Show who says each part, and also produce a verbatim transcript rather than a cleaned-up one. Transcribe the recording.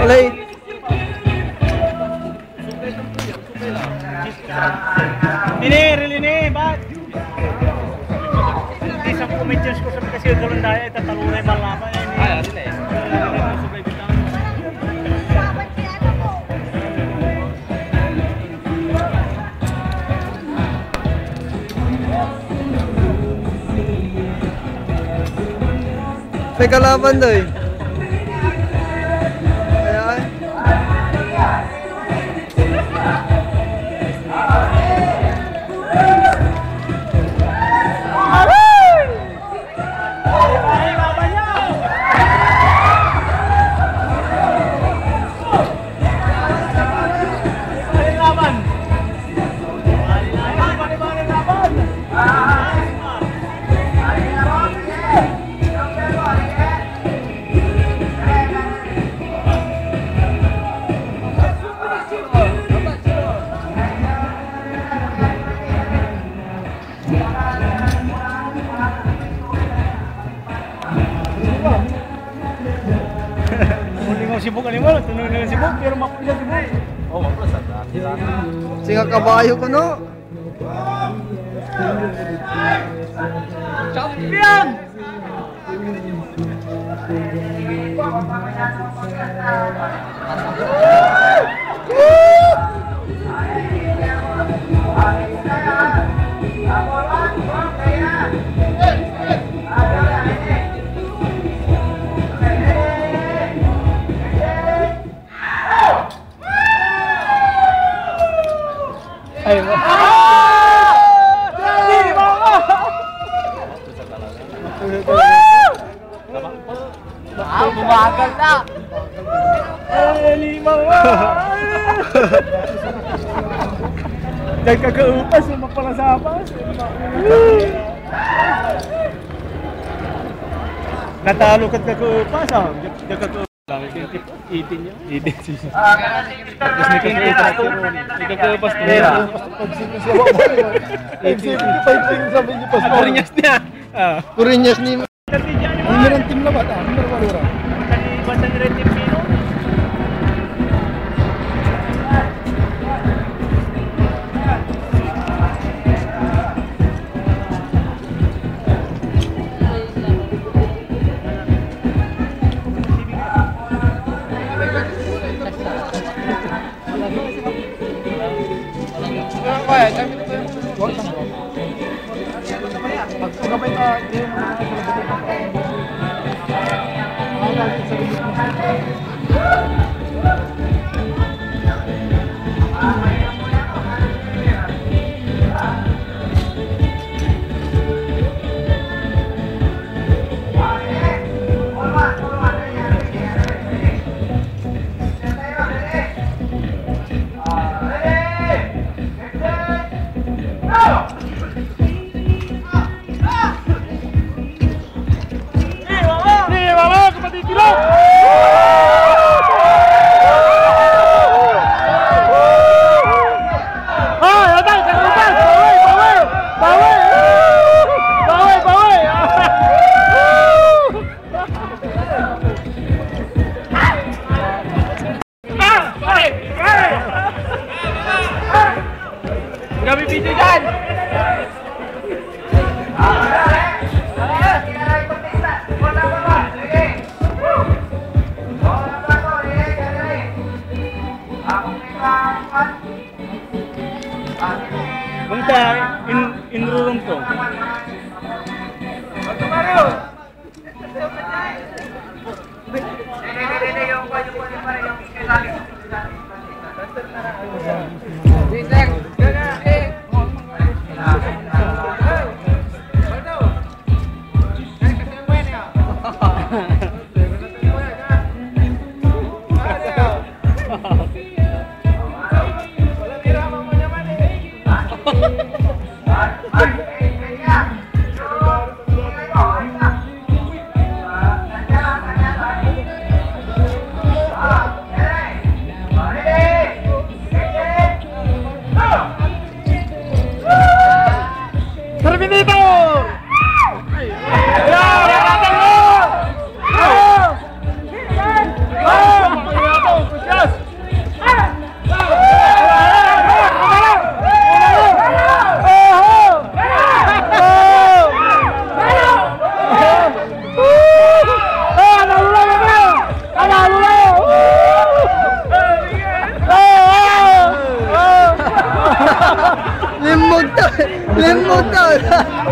Speaker 1: Alay.
Speaker 2: Ini, really ni, ba't? Isang kumitsyos ko sabi kasi doon dahil tatalunay malama yan eh. Ay, sila eh.
Speaker 1: May kalaban doy. Ayan.
Speaker 2: Sibuk ani mo, tunong na sibuk pero mapusa sibuk. Oh, mapusa ta.
Speaker 1: Singa kabayo ko no.
Speaker 2: Champion! Ay, mo. Hindi mo ako! Ah, bumagal na! Ay, lima mo! Dahil kagaupas, mapalasapas. Natalo ka't kagaupas, ah. Dahil kagaupas. Itin niya. Itin siya. Tapos may kagaupas. May kagaupas nila. Kurinyas niya.
Speaker 1: Kurinyas ni. Ang meron tim labat ah. Meron ba lura?
Speaker 2: Basta ni tim Pino.
Speaker 3: Grabe video dyan!
Speaker 2: Punta, in inurong to.
Speaker 1: Plan mode daw.